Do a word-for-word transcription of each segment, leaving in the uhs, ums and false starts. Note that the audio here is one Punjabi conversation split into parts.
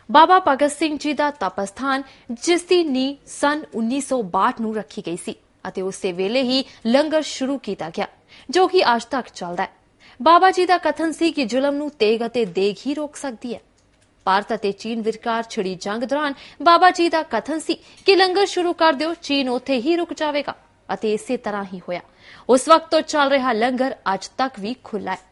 ਬਾਬਾ ਭਗਤ ਸਿੰਘ ਜੀ ਦਾ ਤਪਸਥਾਨ, ਜਿਸ ਦੀ ਨੀਂਹ ਸਨ ਉੱਨੀ ਸੌ ਬਾਹਠ ਨੂੰ ਰੱਖੀ ਗਈ ਸੀ ਅਤੇ ਉਸੇ ਵੇਲੇ ਹੀ ਲੰਗਰ ਸ਼ੁਰੂ ਕੀਤਾ ਗਿਆ, ਜੋ ਕਿ ਅੱਜ ਤੱਕ ਚੱਲਦਾ ਹੈ। ਬਾਬਾ ਜੀ ਦਾ ਕਥਨ ਸੀ ਕਿ ਜ਼ੁਲਮ ਨੂੰ ਤੇਗ ਅਤੇ ਦੇਗ ਹੀ ਰੋਕ ਸਕਦੀ ਹੈ। ਭਾਰਤ ਅਤੇ ਚੀਨ ਵਿਚਕਾਰ ਛਿੜੀ ਜੰਗ ਦੌਰਾਨ ਬਾਬਾ ਜੀ ਦਾ ਕਥਨ ਸੀ ਕਿ ਲੰਗਰ ਸ਼ੁਰੂ ਕਰ ਦਿਓ, ਚੀਨ ਉੱਥੇ ਹੀ ਰੁਕ ਜਾਵੇਗਾ ਅਤੇ ਇਸੇ ਤਰ੍ਹਾਂ ਹੀ ਹੋਇਆ। ਉਸ ਵਕਤ ਤੋਂ ਚੱਲ ਰਿਹਾ ਲੰਗਰ ਅੱਜ ਤੱਕ ਵੀ ਖੁੱਲ੍ਹਾ ਹੈ।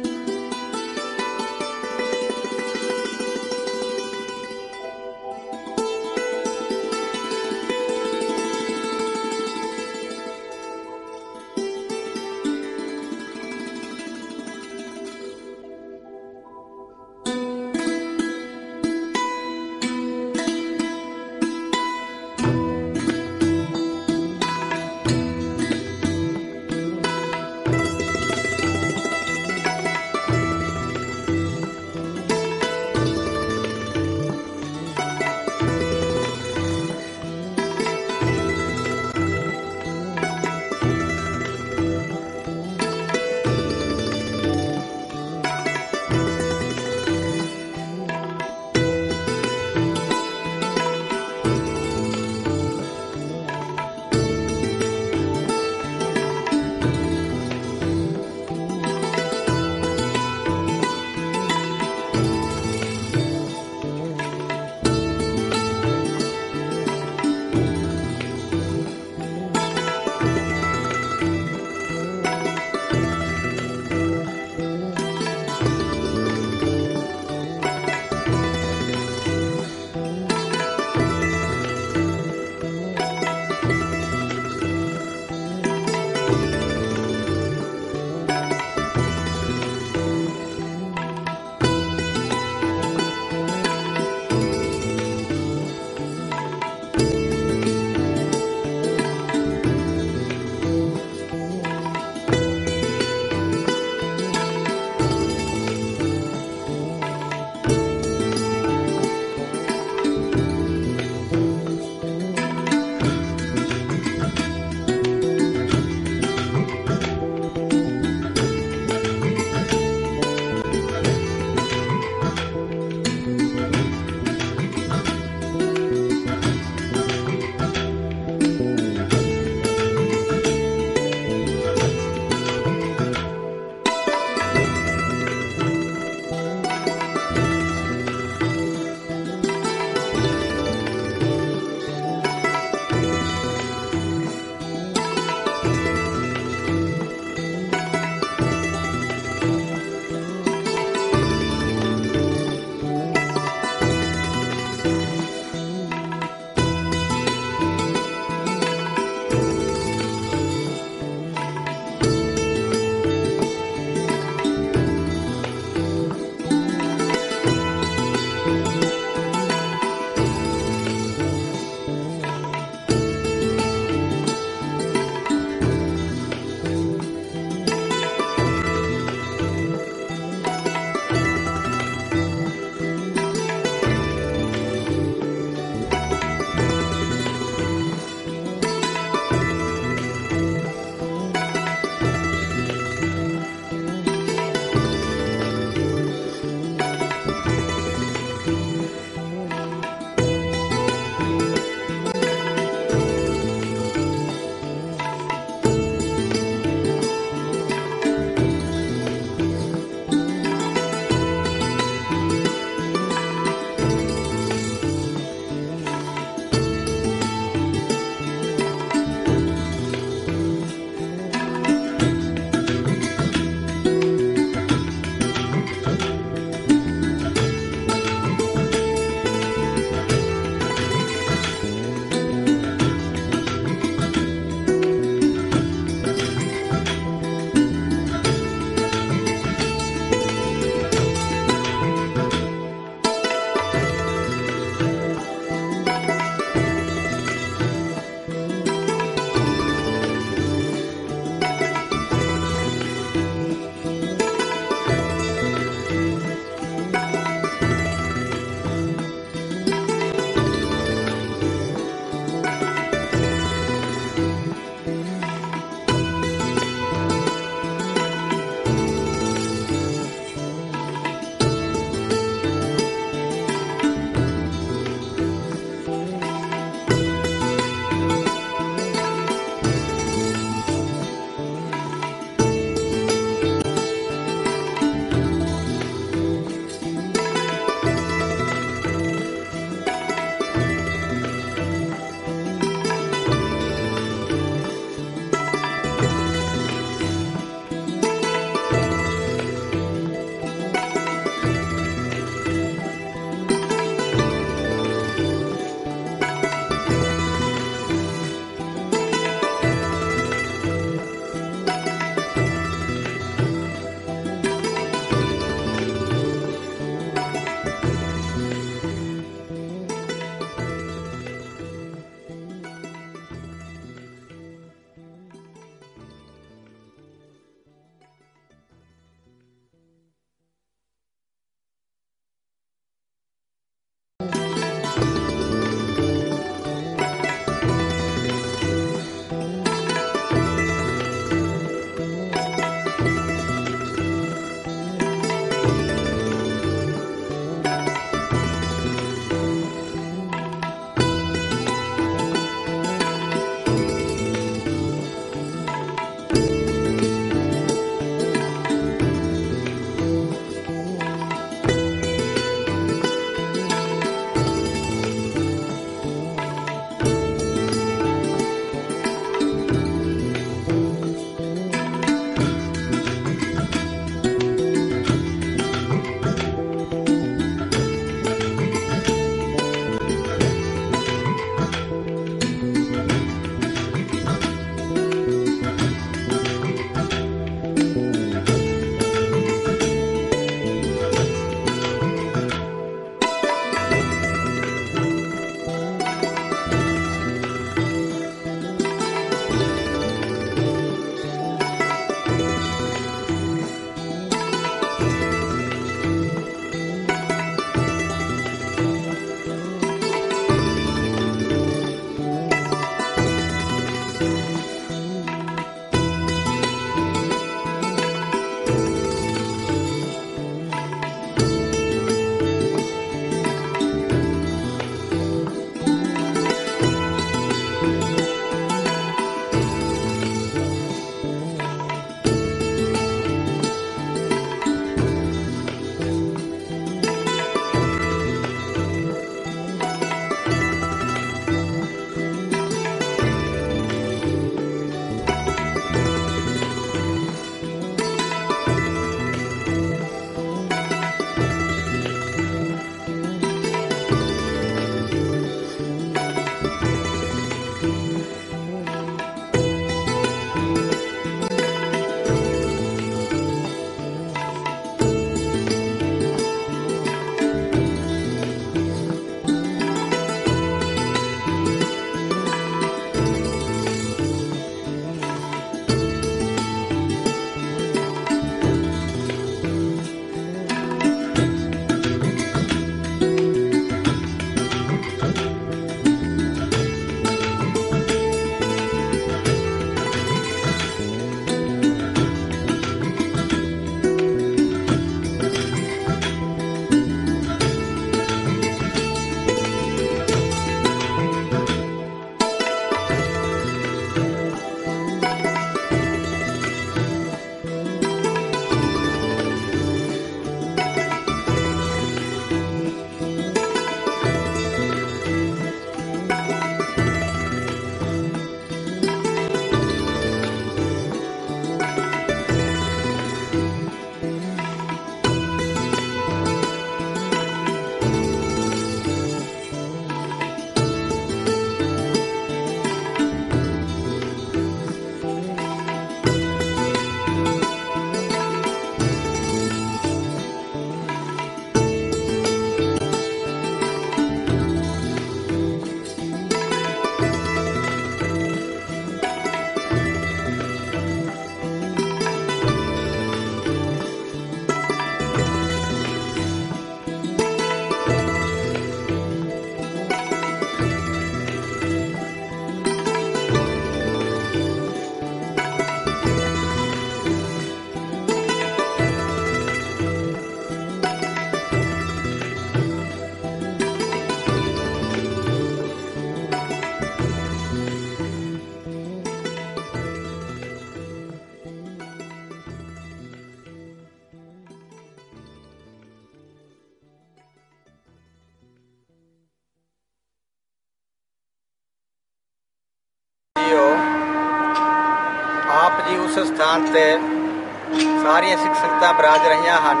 ਸਥਾਨ ਤੇ ਸਾਰੀਆਂ ਸਿੱਖ ਸੰਗਤਾਂ ਬਰਾਜ ਰਹੀਆਂ ਹਨ,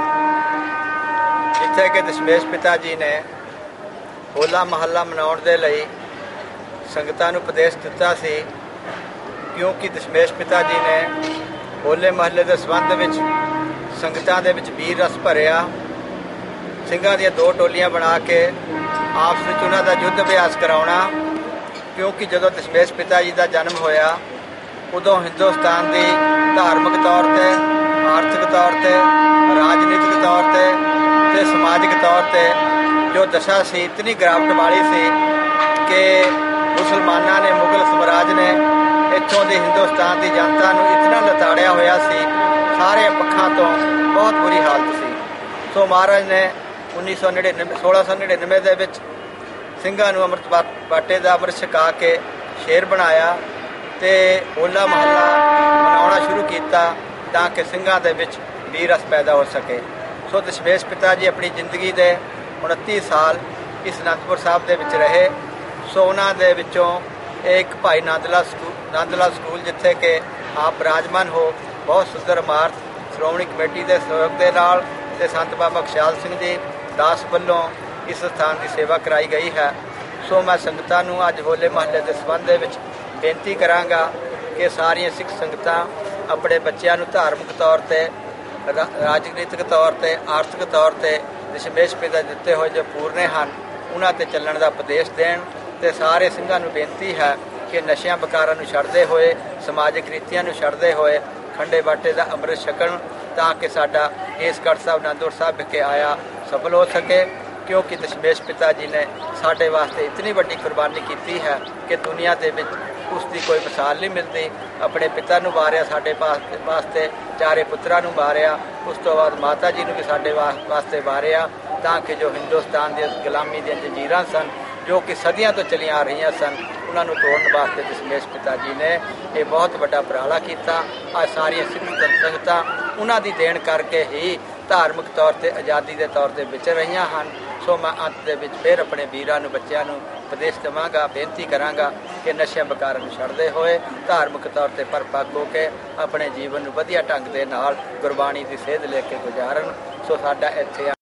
ਜਿੱਥੇ ਕਿ ਦਸ਼ਮੇਸ਼ ਪਿਤਾ ਜੀ ਨੇ ਹੋਲਾ ਮਹੱਲਾ ਮਨਾਉਣ ਦੇ ਲਈ ਸੰਗਤਾਂ ਨੂੰ ਉਪਦੇਸ਼ ਦਿੱਤਾ ਸੀ। ਕਿਉਂਕਿ ਦਸ਼ਮੇਸ਼ ਪਿਤਾ ਜੀ ਨੇ ਹੋਲੇ ਮਹੱਲੇ ਦੇ ਸੰਬੰਧ ਵਿੱਚ ਸੰਗਤਾਂ ਦੇ ਵਿੱਚ ਵੀਰ ਰਸ ਭਰਿਆ। ਸਿੰਘਾਂ ਦੀਆਂ ਦੋ ਟੋਲੀਆਂ ਬਣਾ ਕੇ ਆਪਸ ਵਿੱਚ ਉਹਨਾਂ ਦਾ ਯੁੱਧ ਅਭਿਆਸ ਕਰਾਉਣਾ। ਕਿਉਂਕਿ ਜਦੋਂ ਦਸ਼ਮੇਸ਼ ਪਿਤਾ ਜੀ ਦਾ ਜਨਮ ਹੋਇਆ ਉਦੋਂ ਹਿੰਦੁਸਤਾਨ ਦੀ ਧਾਰਮਿਕ ਤੌਰ 'ਤੇ, ਆਰਥਿਕ ਤੌਰ 'ਤੇ, ਰਾਜਨੀਤਿਕ ਤੌਰ 'ਤੇ ਅਤੇ ਸਮਾਜਿਕ ਤੌਰ 'ਤੇ ਜੋ ਦਸ਼ਾ ਸੀ ਇਤਨੀ ਗਿਰਾਵਟ ਵਾਲੀ ਸੀ ਕਿ ਮੁਸਲਮਾਨਾਂ ਨੇ, ਮੁਗਲ ਸਮਰਾਜ ਨੇ ਇੱਥੋਂ ਦੀ ਹਿੰਦੁਸਤਾਨ ਦੀ ਜਨਤਾ ਨੂੰ ਇਤਨਾ ਲਤਾੜਿਆ ਹੋਇਆ ਸੀ, ਸਾਰੇ ਪੱਖਾਂ ਤੋਂ ਬਹੁਤ ਬੁਰੀ ਹਾਲਤ ਸੀ। ਸੋ ਮਹਾਰਾਜ ਨੇ ਉੱਨੀ ਸੌ ਨੜਿਨਵੇਂ ਸੋਲਾਂ ਸੌ ਨੜਿਨਵੇਂ ਦੇ ਵਿੱਚ ਸਿੰਘਾਂ ਨੂੰ ਅੰਮ੍ਰਿਤ ਬਾਟੇ ਦਾ ਅੰਮ੍ਰਿਤ ਛਕਾ ਕੇ ਸ਼ੇਰ ਬਣਾਇਆ ਅਤੇ ਹੋਲਾ ਮਹੱਲਾ ਮਨਾਉਣਾ ਸ਼ੁਰੂ ਕੀਤਾ ਤਾਂ ਕਿ ਸਿੰਘਾਂ ਦੇ ਵਿੱਚ ਵੀਰ ਰਸ ਪੈਦਾ ਹੋ ਸਕੇ। ਸੋ ਦਸ਼ਮੇਸ਼ ਪਿਤਾ ਜੀ ਆਪਣੀ ਜ਼ਿੰਦਗੀ ਦੇ ਉਨੱਤੀ ਸਾਲ ਇਸ ਅਨੰਦਪੁਰ ਸਾਹਿਬ ਦੇ ਵਿੱਚ ਰਹੇ। ਸੋ ਉਹਨਾਂ ਦੇ ਵਿੱਚੋਂ ਇੱਕ ਭਾਈ ਨੰਦ ਲਾਲ ਸਕੂਲ ਨੰਦ ਲਾਲ ਸਕੂਲ ਜਿੱਥੇ ਕਿ ਆਪ ਬਿਰਾਜਮਾਨ ਹੋ, ਬਹੁਤ ਸੁੰਦਰ ਇਮਾਰਤ ਸ਼੍ਰੋਮਣੀ ਕਮੇਟੀ ਦੇ ਸਹਿਯੋਗ ਦੇ ਨਾਲ ਅਤੇ ਸੰਤ ਬਾਬਾ ਖੁਸ਼ਹਾਲ ਸਿੰਘ ਜੀ ਦਾਸ ਵੱਲੋਂ ਇਸ ਸਥਾਨ ਦੀ ਸੇਵਾ ਕਰਾਈ ਗਈ ਹੈ। ਸੋ ਮੈਂ ਸੰਗਤਾਂ ਨੂੰ ਅੱਜ ਹੋਲੇ ਮਹੱਲੇ ਦੇ ਸੰਬੰਧ ਦੇ ਵਿੱਚ ਬੇਨਤੀ ਕਰਾਂਗਾ ਕਿ ਸਾਰੀਆਂ ਸਿੱਖ ਸੰਗਤਾਂ ਆਪਣੇ ਬੱਚਿਆਂ ਨੂੰ ਧਾਰਮਿਕ ਤੌਰ 'ਤੇ, ਰਾਜਨੀਤਿਕ ਤੌਰ 'ਤੇ, ਆਰਥਿਕ ਤੌਰ 'ਤੇ ਦਸ਼ਮੇਸ਼ ਪਿਤਾ ਦਿੱਤੇ ਹੋਏ ਜੋ ਪੂਰਨੇ ਹਨ ਉਹਨਾਂ 'ਤੇ ਚੱਲਣ ਦਾ ਉਪਦੇਸ਼ ਦੇਣ। ਅਤੇ ਸਾਰੇ ਸਿੰਘਾਂ ਨੂੰ ਬੇਨਤੀ ਹੈ ਕਿ ਨਸ਼ਿਆਂ ਬਕਾਰਾਂ ਨੂੰ ਛੱਡਦੇ ਹੋਏ, ਸਮਾਜਿਕ ਰੀਤੀਆਂ ਨੂੰ ਛੱਡਦੇ ਹੋਏ ਖੰਡੇ ਬਾਟੇ ਦਾ ਅੰਮ੍ਰਿਤ ਛਕਣ ਤਾਂ ਕਿ ਸਾਡਾ ਕੇਸਗੜ੍ਹ ਸਾਹਿਬ ਅਨੰਦਪੁਰ ਸਾਹਿਬ ਵਿਖੇ ਆਇਆ ਸਫਲ ਹੋ ਸਕੇ। ਕਿਉਂਕਿ ਦਸ਼ਮੇਸ਼ ਪਿਤਾ ਜੀ ਨੇ ਸਾਡੇ ਵਾਸਤੇ ਇਤਨੀ ਵੱਡੀ ਕੁਰਬਾਨੀ ਕੀਤੀ ਹੈ ਕਿ ਦੁਨੀਆ ਦੇ ਵਿੱਚ ਉਸ ਦੀ ਕੋਈ ਮਿਸਾਲ ਨਹੀਂ ਮਿਲਦੀ। ਆਪਣੇ ਪਿਤਾ ਨੂੰ ਮਾਰਿਆ, ਸਾਡੇ ਵਾਸਤੇ ਚਾਰੇ ਪੁੱਤਰਾਂ ਨੂੰ ਮਾਰਿਆ, ਉਸ ਤੋਂ ਬਾਅਦ ਮਾਤਾ ਜੀ ਨੂੰ ਵੀ ਸਾਡੇ ਵਾਸਤੇ ਮਾਰਿਆ ਤਾਂ ਕਿ ਜੋ ਹਿੰਦੁਸਤਾਨ ਦੀਆਂ ਗੁਲਾਮੀ ਦੀਆਂ ਜੰਜੀਰਾਂ ਸਨ ਜੋ ਕਿ ਸਦੀਆਂ ਤੋਂ ਚਲੀਆਂ ਆ ਰਹੀਆਂ ਸਨ ਉਹਨਾਂ ਨੂੰ ਤੋੜਨ ਵਾਸਤੇ ਦਸ਼ਮੇਸ਼ ਪਿਤਾ ਜੀ ਨੇ ਇਹ ਬਹੁਤ ਵੱਡਾ ਉਪਰਾਲਾ ਕੀਤਾ। ਅੱਜ ਸਾਰੀਆਂ ਸਿੱਖ ਸੰਗਤਾਂ ਉਹਨਾਂ ਦੀ ਦੇਣ ਕਰਕੇ ਹੀ ਧਾਰਮਿਕ ਤੌਰ 'ਤੇ ਆਜ਼ਾਦੀ ਦੇ ਤੌਰ 'ਤੇ ਵਿਚਰ ਰਹੀਆਂ ਹਨ। ਸੋ ਮੈਂ ਅੰਤ ਦੇ ਵਿੱਚ ਫਿਰ ਆਪਣੇ ਵੀਰਾਂ ਨੂੰ, ਬੱਚਿਆਂ ਨੂੰ ਉਪਦੇਸ਼ ਦੇਵਾਂਗਾ, ਬੇਨਤੀ ਕਰਾਂਗਾ ਕਿ ਨਸ਼ਿਆਂ ਬਕਾਰਾਂ ਨੂੰ ਛੱਡਦੇ ਹੋਏ ਧਾਰਮਿਕ ਤੌਰ 'ਤੇ ਪਰਪੱਕ ਹੋ ਕੇ ਆਪਣੇ ਜੀਵਨ ਨੂੰ ਵਧੀਆ ਢੰਗ ਦੇ ਨਾਲ ਗੁਰਬਾਣੀ ਦੀ ਸੇਧ ਲੈ ਕੇ ਗੁਜ਼ਾਰਨ। ਸੋ ਸਾਡਾ ਇੱਥੇ